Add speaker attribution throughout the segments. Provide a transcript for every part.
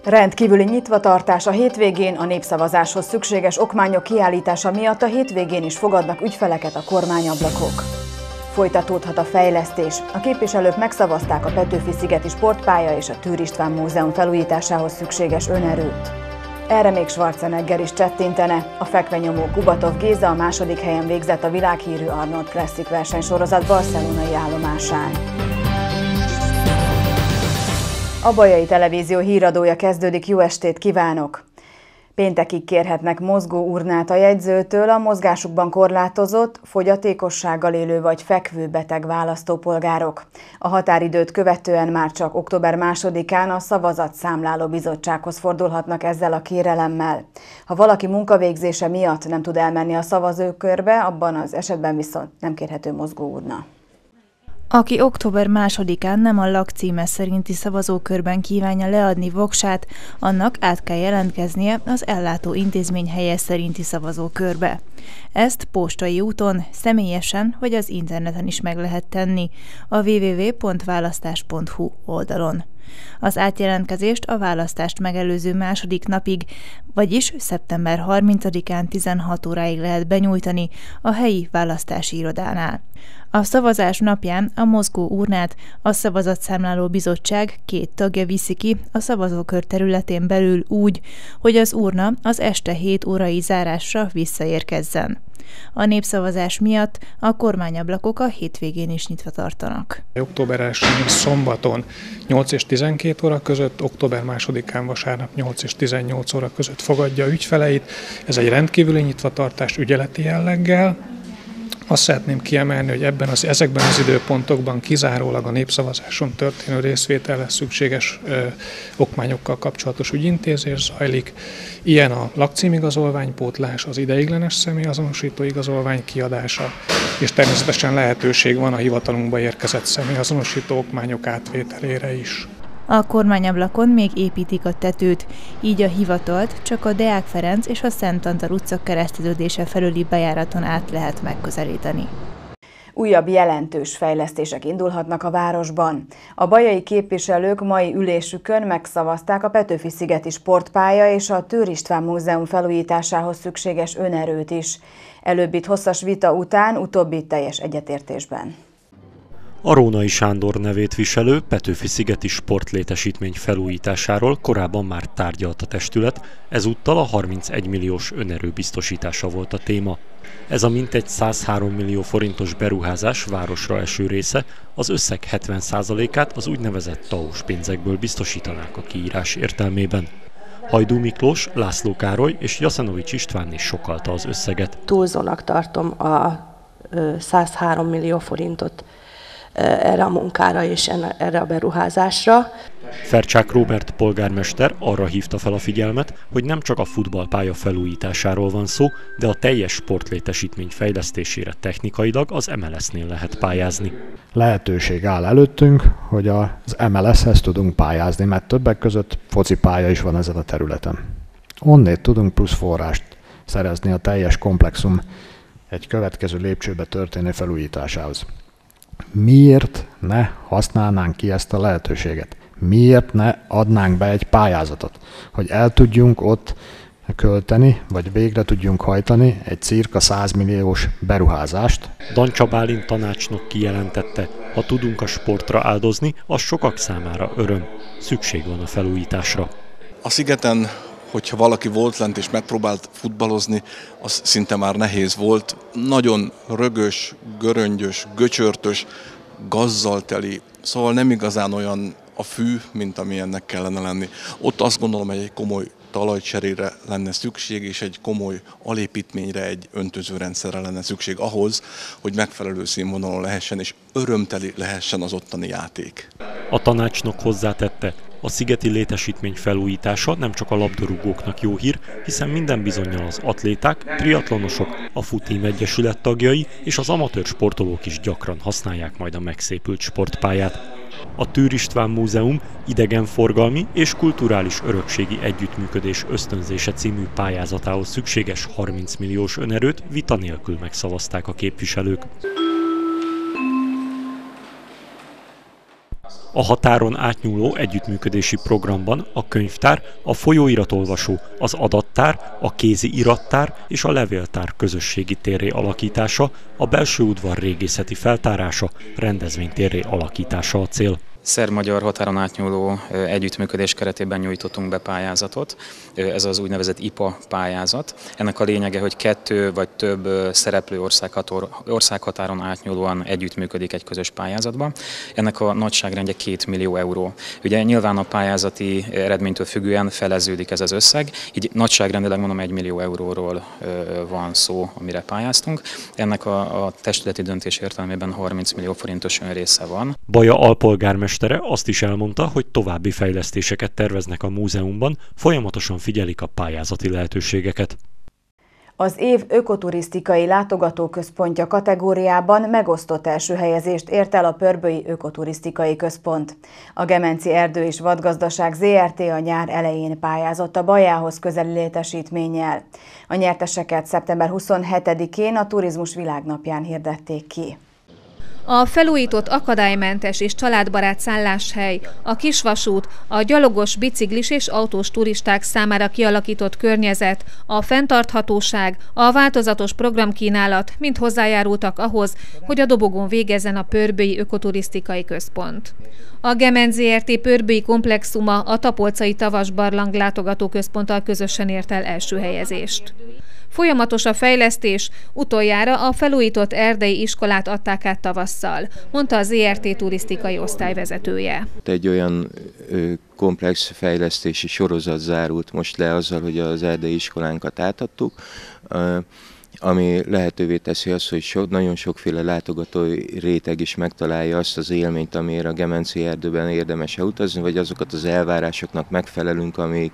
Speaker 1: Rendkívüli nyitvatartás a hétvégén, a népszavazáshoz szükséges okmányok kiállítása miatt a hétvégén is fogadnak ügyfeleket a kormányablakok. Folytatódhat a fejlesztés. A képviselők megszavazták a Petőfi-szigeti sportpálya és a Tűr István Múzeum felújításához szükséges önerőt. Erre még Schwarzenegger is csettintene. A fekvenyomó Kubatov Géza a második helyen végzett a világhírű Arnold Classic versenysorozat barcelonai állomásán. A Bajai Televízió híradója kezdődik, jó estét kívánok! Péntekig kérhetnek mozgóurnát a jegyzőtől a mozgásukban korlátozott, fogyatékossággal élő vagy fekvő beteg választópolgárok. A határidőt követően már csak október 2-án a szavazatszámláló bizottsághoz fordulhatnak ezzel a kérelemmel. Ha valaki munkavégzése miatt nem tud elmenni a szavazókörbe, abban az esetben viszont nem kérhető mozgóurna.
Speaker 2: Aki október 2-án nem a lakcíme szerinti szavazókörben kívánja leadni voksát, annak át kell jelentkeznie az ellátó intézmény helye szerinti szavazókörbe. Ezt postai úton, személyesen vagy az interneten is meg lehet tenni a www.választás.hu oldalon. Az átjelentkezést a választást megelőző második napig, vagyis szeptember 30-án 16 óráig lehet benyújtani a helyi választási irodánál. A szavazás napján a mozgóurnát a szavazatszámláló bizottság 2 tagja viszi ki a szavazókör területén belül úgy, hogy az urna az este 7 órai zárásra visszaérkezzen. A népszavazás miatt a kormányablakok a hétvégén is nyitva tartanak.
Speaker 3: Október 1-én szombaton 8 és 12 óra között, október 2-án vasárnap 8 és 18 óra között fogadja ügyfeleit. Ez egy rendkívüli nyitvatartás ügyeleti jelleggel. Azt szeretném kiemelni, hogy ezekben az időpontokban kizárólag a népszavazáson történő részvételre szükséges okmányokkal kapcsolatos ügyintézés zajlik. Ilyen a lakcímigazolványpótlás, az ideiglenes személyazonosító igazolvány kiadása, és természetesen lehetőség van a hivatalunkba érkezett személyazonosító okmányok átvételére is.
Speaker 2: A kormányablakon még építik a tetőt, így a hivatalt csak a Deák Ferenc és a Szent Antal utca kereszteződése felüli bejáraton át lehet megközelíteni.
Speaker 1: Újabb jelentős fejlesztések indulhatnak a városban. A bajai képviselők mai ülésükön megszavazták a Petőfi-szigeti sportpálya és a Tűr István Múzeum felújításához szükséges önerőt is. Előbbit hosszas vita után, utóbbit teljes egyetértésben.
Speaker 4: A Rónai Sándor nevét viselő Petőfi-szigeti sportlétesítmény felújításáról korábban már tárgyalt a testület, ezúttal a 31 milliós önerő biztosítása volt a téma. Ez a mintegy 103 millió forintos beruházás városra eső része, az összeg 70%-át az úgynevezett TAO-s pénzekből biztosítanák a kiírás értelmében. Hajdú Miklós, László Károly és Jaszenovics István is sokkalta az összeget.
Speaker 5: Túlzónak tartom a 103 millió forintot erre a munkára és erre a beruházásra.
Speaker 4: Fercsák Róbert polgármester arra hívta fel a figyelmet, hogy nem csak a futballpálya felújításáról van szó, de a teljes sportlétesítmény fejlesztésére technikailag az MLS-nél lehet pályázni.
Speaker 6: Lehetőség áll előttünk, hogy az MLS-hez tudunk pályázni, mert többek között focipálya is van ezen a területen. Onnét tudunk plusz forrást szerezni a teljes komplexum egy következő lépcsőbe történő felújításához. Miért ne használnánk ki ezt a lehetőséget? Miért ne adnánk be egy pályázatot, hogy el tudjunk ott költeni, vagy végre tudjunk hajtani egy cirka 100 milliós beruházást?
Speaker 4: Dancsa Bálint tanácsnok kijelentette, ha tudunk a sportra áldozni, az sokak számára öröm. Szükség van a felújításra.
Speaker 7: A szigeten, hogyha valaki volt lent és megpróbált futballozni, az szinte már nehéz volt. Nagyon rögös, göröngyös, göcsörtös, gazzal teli, szóval nem igazán olyan a fű, mint amilyennek kellene lenni. Ott azt gondolom, hogy egy komoly talajcserére lenne szükség, és egy komoly alépítményre, egy öntözőrendszerre lenne szükség ahhoz, hogy megfelelő színvonalon lehessen, és örömteli lehessen az ottani játék.
Speaker 4: A tanácsnok hozzátette, a szigeti létesítmény felújítása nem csak a labdarúgóknak jó hír, hiszen minden bizonnyal az atléták, triatlonosok, a Futím Egyesület tagjai és az amatőr sportolók is gyakran használják majd a megszépült sportpályát. A Tűr István Múzeum idegenforgalmi és kulturális örökségi együttműködés ösztönzése című pályázatához szükséges 30 milliós önerőt vita nélkül megszavazták a képviselők. A határon átnyúló együttműködési programban a könyvtár, a folyóiratolvasó, az adattár, a kézi irattár és a levéltár közösségi térré alakítása, a belső udvar régészeti feltárása, rendezvénytérré alakítása a cél.
Speaker 8: Szerb-magyar határon átnyúló együttműködés keretében nyújtottunk be pályázatot. Ez az úgynevezett IPA pályázat. Ennek a lényege, hogy 2 vagy több szereplő országhatáron átnyúlóan együttműködik egy közös pályázatban. Ennek a nagyságrendje 2 millió euró. Ugye nyilván a pályázati eredménytől függően feleződik ez az összeg, így nagyságrendileg mondom 1 millió euróról van szó, amire pályáztunk. Ennek a testületi döntés értelmében 30 millió forintos önrésze van.
Speaker 4: Baja alpolgármester azt is elmondta, hogy további fejlesztéseket terveznek a múzeumban, folyamatosan figyelik a pályázati lehetőségeket.
Speaker 1: Az év ökoturisztikai látogatóközpontja kategóriában megosztott első helyezést ért el a Pörbölyi Ökoturisztikai Központ. A Gemenci Erdő és Vadgazdaság Zrt. A nyár elején pályázott a Bajához közeli létesítménnyel. A nyerteseket szeptember 27-én a Turizmus Világnapján hirdették ki.
Speaker 9: A felújított akadálymentes és családbarát szálláshely, a kisvasút, a gyalogos, biciklis és autós turisták számára kialakított környezet, a fenntarthatóság, a változatos programkínálat mind hozzájárultak ahhoz, hogy a dobogón végezzen a Pörbölyi Ökoturisztikai Központ. A Gemenc Zrt. Pörbölyi komplexuma a Tapolcai Tavasbarlang látogatóközponttal közösen ért el első helyezést. Folyamatos a fejlesztés, utoljára a felújított erdei iskolát adták át tavasszal, mondta a ZRT turisztikai osztályvezetője.
Speaker 10: Egy olyan komplex fejlesztési sorozat zárult most le azzal, hogy az erdei iskolánkat átadtuk, ami lehetővé teszi azt, hogy nagyon sokféle látogatói réteg is megtalálja azt az élményt, amire a Gemenci erdőben érdemes elutazni, vagy azokat az elvárásoknak megfelelünk,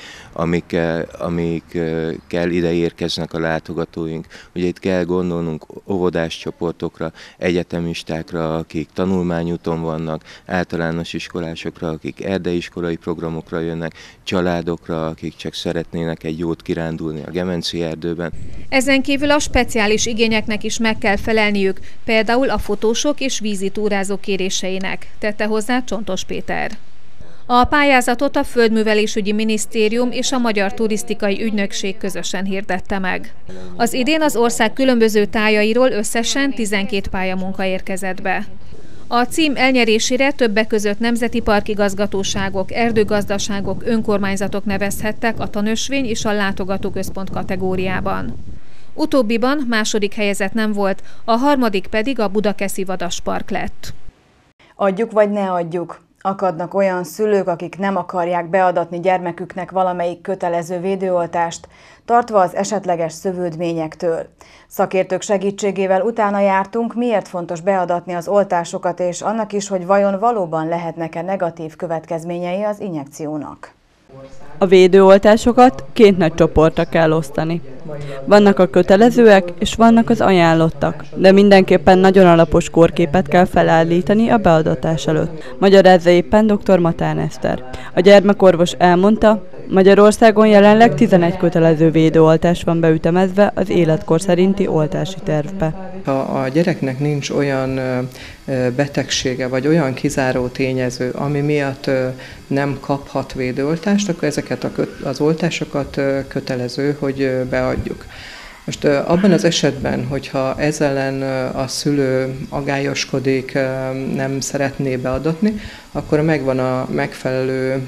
Speaker 10: amikkel ide érkeznek a látogatóink. Ugye itt kell gondolnunk óvodás csoportokra, egyetemistákra, akik tanulmányúton vannak, általános iskolásokra, akik erdeiiskolai programokra jönnek, családokra, akik csak szeretnének egy jót kirándulni a Gemenci erdőben.
Speaker 9: Ezen kívül a speciális igényeknek is meg kell felelniük, például a fotósok és vízitúrázók kéréseinek, tette hozzá Csontos Péter. A pályázatot a Földművelésügyi Minisztérium és a Magyar Turisztikai Ügynökség közösen hirdette meg. Az idén az ország különböző tájairól összesen 12 pályamunka érkezett be. A cím elnyerésére többek között nemzeti parkigazgatóságok, erdőgazdaságok, önkormányzatok nevezhettek a tanösvény és a látogatóközpont kategóriában. Utóbbiban második helyezett nem volt, a harmadik pedig a Budakeszi Vadaspark lett.
Speaker 1: Adjuk vagy ne adjuk? Akadnak olyan szülők, akik nem akarják beadatni gyermeküknek valamelyik kötelező védőoltást, tartva az esetleges szövődményektől. Szakértők segítségével utána jártunk, miért fontos beadatni az oltásokat, és annak is, hogy vajon valóban lehetnek-e negatív következményei az injekciónak.
Speaker 11: A védőoltásokat 2 nagy csoportra kell osztani. Vannak a kötelezőek, és vannak az ajánlottak, de mindenképpen nagyon alapos kórképet kell felállítani a beadatás előtt. Magyarázza éppen dr. Matán Eszter. A gyermekorvos elmondta, Magyarországon jelenleg 11 kötelező védőoltás van beütemezve az életkor szerinti oltási tervbe.
Speaker 12: Ha a gyereknek nincs olyan betegsége, vagy olyan kizáró tényező, ami miatt nem kaphat védőoltást, akkor ezeket az oltásokat kötelező, hogy beadjuk. Most abban az esetben, hogyha ezzel ellen a szülő agályoskodik, nem szeretné beadatni, akkor megvan a megfelelő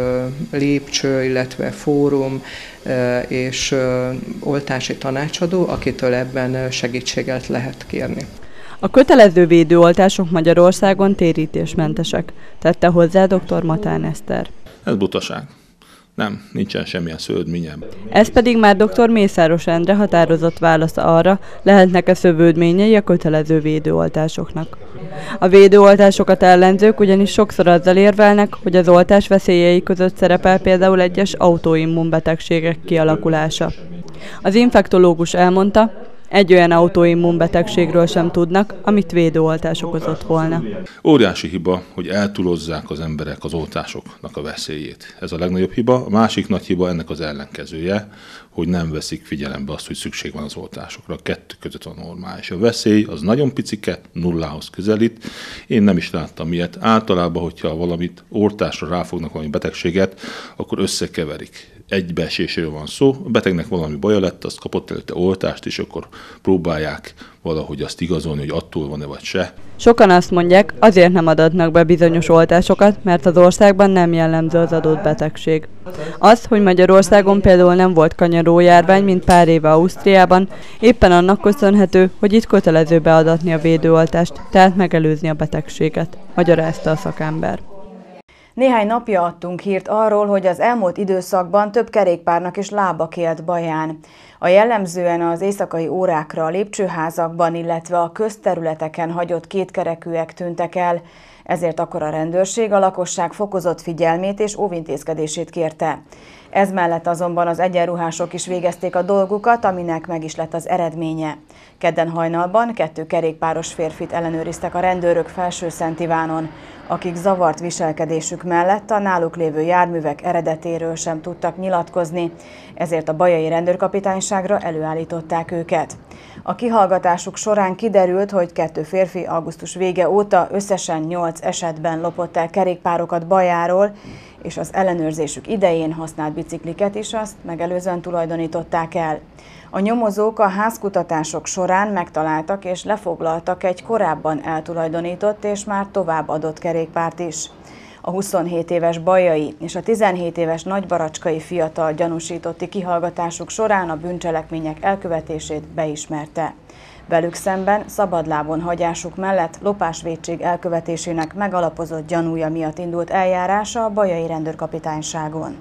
Speaker 12: lépcső, illetve fórum és oltási tanácsadó, akitől ebben segítséget lehet kérni.
Speaker 11: A kötelező védőoltások Magyarországon térítésmentesek, tette hozzá dr. Matán Eszter.
Speaker 13: Ez butaság. Nem, nincsen semmilyen szövődményem.
Speaker 11: Ez pedig már dr. Mészáros Endre határozott válasza arra, lehetnek-e szövődményei a kötelező védőoltásoknak. A védőoltásokat ellenzők ugyanis sokszor azzal érvelnek, hogy az oltás veszélyei között szerepel például egyes autoimmunbetegségek kialakulása. Az infektológus elmondta, Egy olyan autoimmunbetegségről sem tudnak, amit védőoltás okozott volna.
Speaker 13: Óriási hiba, hogy eltúlozzák az emberek az oltásoknak a veszélyét. Ez a legnagyobb hiba. A másik nagy hiba ennek az ellenkezője, hogy nem veszik figyelembe azt, hogy szükség van az oltásokra. A kettő között van normális. A veszély az nagyon picike, nullához közelít. Én nem is láttam ilyet. Általában, hogyha valamit oltásra ráfognak valami betegséget, akkor összekeverik. Egybeesésről van szó, a betegnek valami baja lett, azt kapott előtte oltást, és akkor próbálják valahogy azt igazolni, hogy attól van-e vagy se.
Speaker 11: Sokan azt mondják, azért nem adatnak be bizonyos oltásokat, mert az országban nem jellemző az adott betegség. Az, hogy Magyarországon például nem volt kanyarójárvány, mint pár éve Ausztriában, éppen annak köszönhető, hogy itt kötelező beadatni a védőoltást, tehát megelőzni a betegséget, magyarázta a szakember.
Speaker 1: Néhány napja adtunk hírt arról, hogy az elmúlt időszakban több kerékpárnak is lába kélt Baján. A jellemzően az éjszakai órákra a lépcsőházakban, illetve a közterületeken hagyott kétkerekűek tűntek el, ezért akkor a rendőrség a lakosság fokozott figyelmét és óvintézkedését kérte. Ez mellett azonban az egyenruhások is végezték a dolgukat, aminek meg is lett az eredménye. Kedden hajnalban 2 kerékpáros férfit ellenőriztek a rendőrök Felsőszent Ivánon, akik zavart viselkedésük mellett a náluk lévő járművek eredetéről sem tudtak nyilatkozni, ezért a bajai rendőrkapitányságra előállították őket. A kihallgatásuk során kiderült, hogy 2 férfi augusztus vége óta összesen 8 esetben lopott el kerékpárokat Bajáról, és az ellenőrzésük idején használt bicikliket is azt megelőzően tulajdonították el. A nyomozók a házkutatások során megtaláltak és lefoglaltak egy korábban eltulajdonított és már továbbadott kerékpárt is. A 27 éves bajai és a 17 éves nagybaracskai fiatal gyanúsítotti kihallgatásuk során a bűncselekmények elkövetését beismerte. Velük szemben szabadlábon hagyásuk mellett lopásvétség elkövetésének megalapozott gyanúja miatt indult eljárása a bajai rendőrkapitányságon.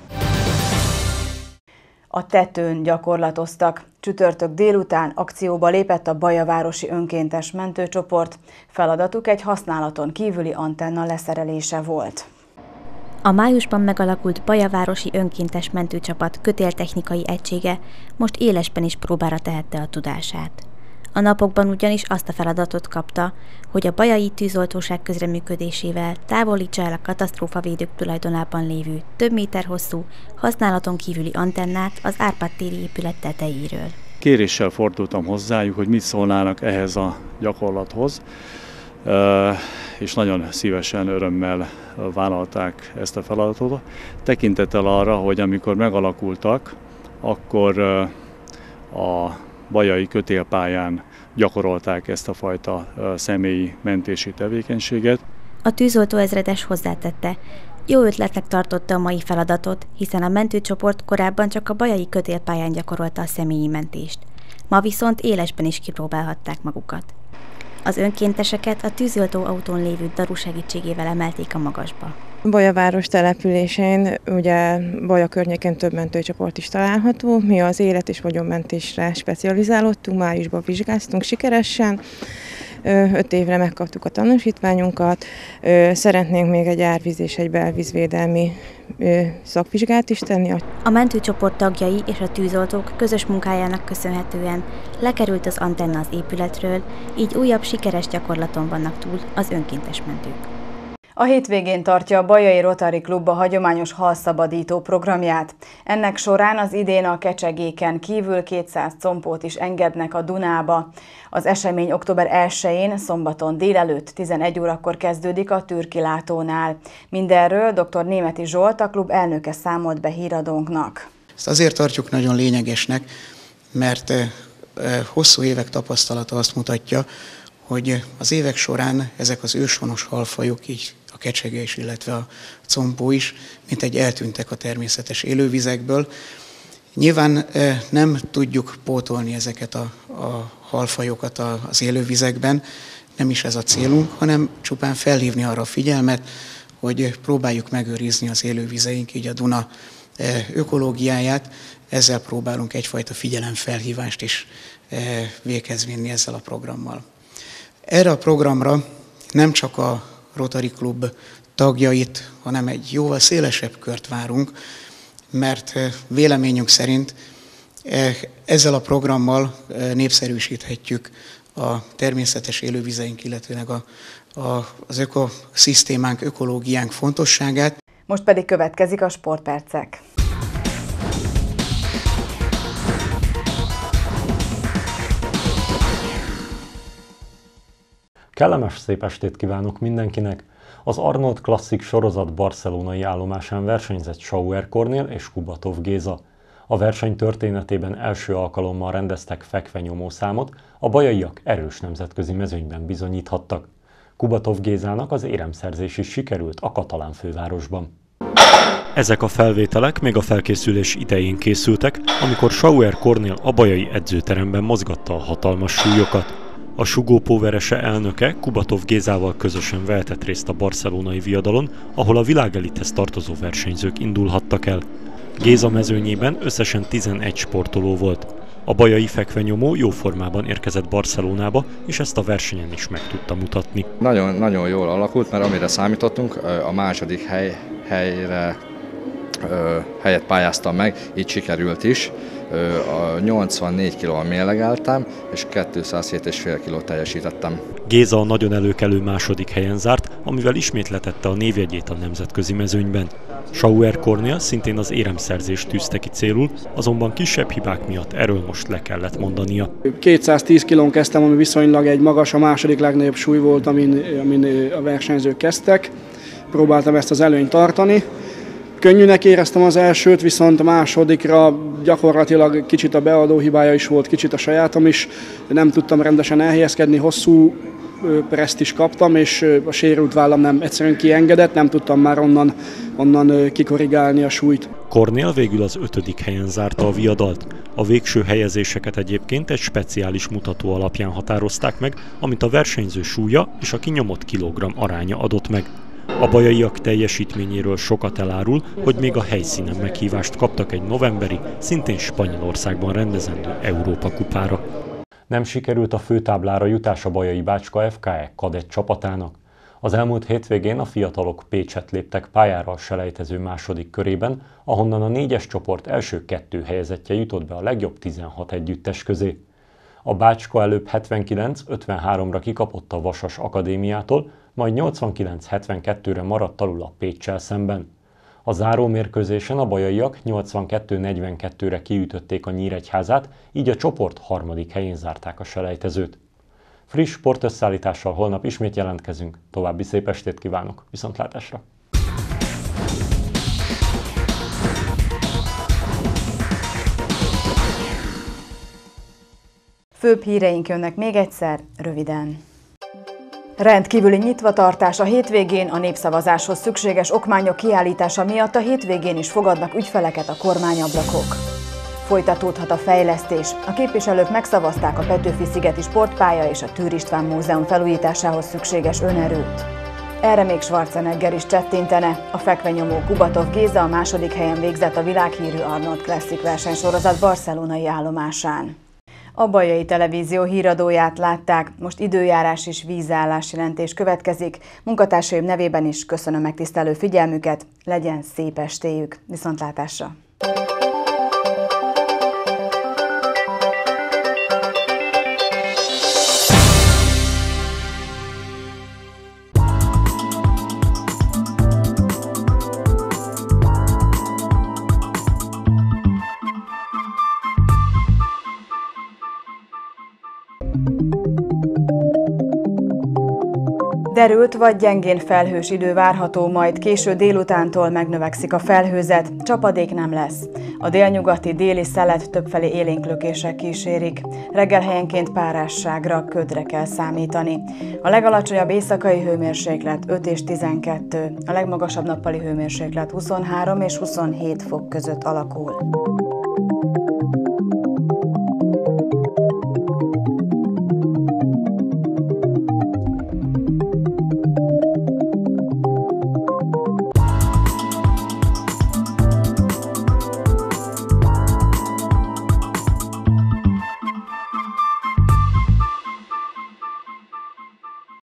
Speaker 1: A tetőn gyakorlatoztak. Csütörtök délután akcióba lépett a bajavárosi önkéntes mentőcsoport. Feladatuk egy használaton kívüli antenna leszerelése volt.
Speaker 14: A májusban megalakult bajavárosi önkéntes mentőcsapat kötéltechnikai egysége most élesben is próbára tehette a tudását. A napokban ugyanis azt a feladatot kapta, hogy a bajai tűzoltóság közreműködésével távolítsa el a katasztrófavédők tulajdonában lévő több méter hosszú, használaton kívüli antennát az Árpád téri épület tetejéről.
Speaker 15: Kéréssel fordultam hozzájuk, hogy mit szólnának ehhez a gyakorlathoz, és nagyon szívesen, örömmel vállalták ezt a feladatot. Tekintettel arra, hogy amikor megalakultak, akkor a bajai kötélpályán gyakorolták ezt a fajta személyi mentési tevékenységet.
Speaker 14: A tűzoltó ezredes hozzátette, jó ötletnek tartotta a mai feladatot, hiszen a mentőcsoport korábban csak a bajai kötélpályán gyakorolta a személyi mentést. Ma viszont élesben is kipróbálhatták magukat. Az önkénteseket a tűzoltó autón lévő daru segítségével emelték a magasba.
Speaker 16: Bajaváros településén, ugye Baja környékén több mentőcsoport is található. Mi az élet- és vagyonmentésre specializálódtunk, májusban vizsgáztunk sikeresen. 5 évre megkaptuk a tanúsítványunkat. Szeretnénk még egy árvíz és egy belvízvédelmi szakvizsgát is tenni.
Speaker 14: A mentőcsoport tagjai és a tűzoltók közös munkájának köszönhetően lekerült az antenna az épületről, így újabb sikeres gyakorlaton vannak túl az önkéntes mentők.
Speaker 1: A hétvégén tartja a Bajai Rotary Klub a hagyományos halszabadító programját. Ennek során az idén a kecsegéken kívül 200 combót is engednek a Dunába. Az esemény október 1-én, szombaton délelőtt 11 órakor kezdődik a Türkilátónál. Mindenről dr. Németi Zsolt, a klub elnöke számolt be híradónknak.
Speaker 17: Ezt azért tartjuk nagyon lényegesnek, mert hosszú évek tapasztalata azt mutatja, hogy az évek során ezek az őshonos halfajok, így a kecsegés, illetve a combó is, mintegy eltűntek a természetes élővizekből. Nyilván nem tudjuk pótolni ezeket a halfajokat az élővizekben, nem is ez a célunk, hanem csupán felhívni arra a figyelmet, hogy próbáljuk megőrizni az élővizeink, így a Duna ökológiáját, ezzel próbálunk egyfajta figyelemfelhívást is véghez vinni ezzel a programmal. Erre a programra nem csak a Rotary Klub tagjait, hanem egy jóval szélesebb kört várunk, mert véleményünk szerint Ezzel a programmal népszerűsíthetjük a természetes élővizeink, illetőleg az ökoszisztémánk, ökológiánk fontosságát.
Speaker 1: Most pedig következik a sportpercek.
Speaker 4: Kellemes szép estét kívánok mindenkinek! Az Arnold Classic sorozat barcelonai állomásán versenyzett Sauer Kornél és Kubatov Géza. A verseny történetében első alkalommal rendeztek fekvenyomó számot, a bajaiak erős nemzetközi mezőnyben bizonyíthattak. Kubatov Gézának az éremszerzés is sikerült a katalán fővárosban. Ezek a felvételek még a felkészülés idején készültek, amikor Sauer Kornél a bajai edzőteremben mozgatta a hatalmas súlyokat. A Sugó verese elnöke Kubatov Gézával közösen vehetett részt a barcelonai viadalon, ahol a világelithez tartozó versenyzők indulhattak el. Géza mezőnyében összesen 11 sportoló volt. A bajai fekvenyomó jó formában érkezett Barcelonába, és ezt a versenyen is meg tudta mutatni.
Speaker 18: Nagyon jól alakult, mert amire számítottunk, a második helyet pályáztam meg, így sikerült is. A 84 kilóval mérlegeltem, és 207,5 kilót teljesítettem.
Speaker 4: Géza a nagyon előkelő második helyen zárt, amivel ismét letette a névjegyét a nemzetközi mezőnyben. Sauer Kornél szintén az éremszerzést tűzte ki célul, azonban kisebb hibák miatt erről most le kellett mondania.
Speaker 19: 210 kilón kezdtem, ami viszonylag egy magas, a második legnagyobb súly volt, amin a versenyzők kezdtek. Próbáltam ezt az előnyt tartani. Könnyűnek éreztem az elsőt, viszont a másodikra gyakorlatilag kicsit a beadó hibája is volt, kicsit a sajátom is. Nem tudtam rendesen elhelyezkedni, hosszú preszt is kaptam, és a sérült vállam nem egyszerűen kiengedett, nem tudtam már onnan kikorrigálni a súlyt.
Speaker 4: Kornél végül az 5. helyen zárta a viadalt. A végső helyezéseket egyébként egy speciális mutató alapján határozták meg, amit a versenyző súlya és a kinyomott kilogramm aránya adott meg. A bajaiak teljesítményéről sokat elárul, hogy még a helyszínen meghívást kaptak egy novemberi, szintén Spanyolországban rendezendő Európa-kupára. Nem sikerült a főtáblára jutás a bajai Bácska FKE kadett csapatának. Az elmúlt hétvégén a fiatalok Pécset léptek pályára a selejtező második körében, ahonnan a 4-es csoport első 2 helyezettje jutott be a legjobb 16 együttes közé. A Bácska előbb 79-53-ra kikapott a Vasas Akadémiától, majd 89-72-re maradt alul a Péccsel szemben. A zárómérkőzésen a bajaiak 82-42-re kiütötték a Nyíregyházát, így a csoport 3. helyén zárták a selejtezőt. Friss sportösszállítással holnap ismét jelentkezünk, további szép estét kívánok, viszontlátásra!
Speaker 1: Főbb híreink jönnek még egyszer, röviden. Rendkívüli nyitvatartás a hétvégén, a népszavazáshoz szükséges okmányok kiállítása miatt a hétvégén is fogadnak ügyfeleket a kormányablakok. Folytatódhat a fejlesztés. A képviselők megszavazták a Petőfi-szigeti sportpálya és a Tűr István Múzeum felújításához szükséges önerőt. Erre még Schwarzenegger is csettintene. A fekvenyomó Kubatov Géza a 2. helyen végzett a világhírű Arnold Classic versenysorozat barcelonai állomásán. A Bajai Televízió híradóját látták, most időjárás és vízállás jelentés következik. Munkatársaim nevében is köszönöm megtisztelő figyelmüket, legyen szép estéjük, viszontlátásra! Derült vagy gyengén felhős idő várható, majd késő délutántól megnövekszik a felhőzet, csapadék nem lesz. A délnyugati déli szelet többfelé élénklökések kísérik. Reggel helyenként párásságra, ködre kell számítani. A legalacsonyabb éjszakai hőmérséklet 5 és 12, a legmagasabb nappali hőmérséklet 23 és 27 fok között alakul.